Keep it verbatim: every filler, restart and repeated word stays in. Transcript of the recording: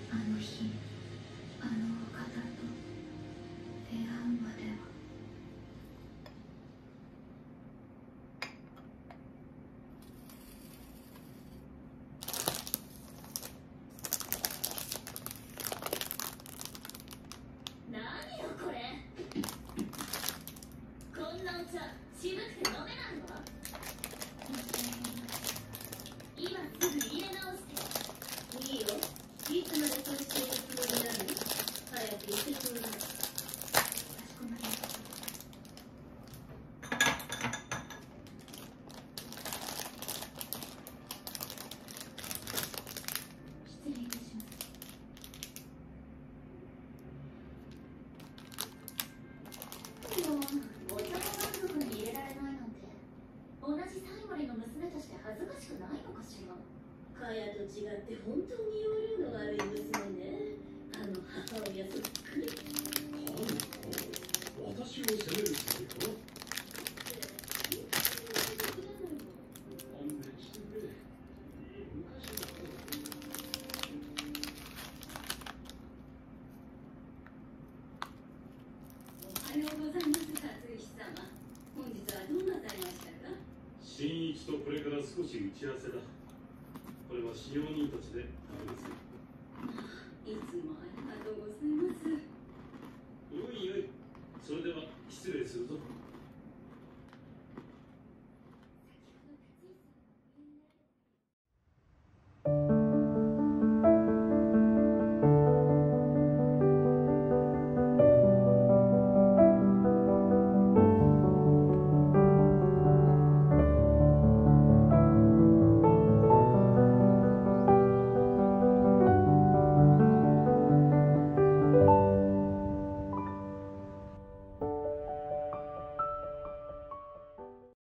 あの日あのお方と出会うまでは。 何よこれ。こんなお茶渋くて飲めないわ。今すぐ入れ直していいよ。いつまでそうしているつもりなの。早く言ってちょうだい。かしこまりました。失礼いたします。でもお茶も満足に入れられないなんて、同じサイモリの娘として恥ずかしくないのかしら。カヤと違って本当に容量の悪い娘ね。あの母親そっくり。 私を責めるつもりかな。勘弁してくれ。昔だから。 おはようございます、勝石様。本日はどうなさいましたか。 新一とこれから少し打ち合わせだ。これは使用人たちで